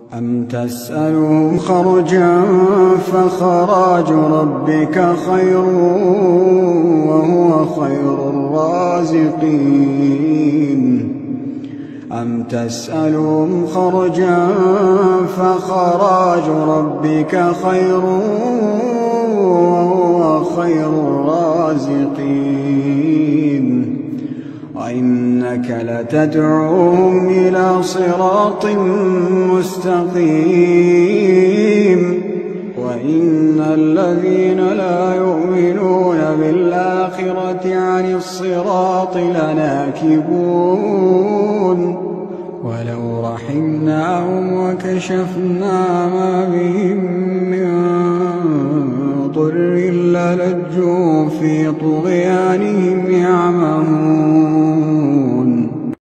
أم تسألهم خرجا فخراج ربك خير وهو خير الرازقين. أم تسألهم خرجا فخراج ربك خير وهو خير الرازقين. وإنك لتدعوهم إلى صراط مستقيم. وإن الذين لا يؤمنون بالآخرة عن الصراط لناكبون. ولو رحمناهم وكشفنا ما بهم من ضر للجوا في طغيانهم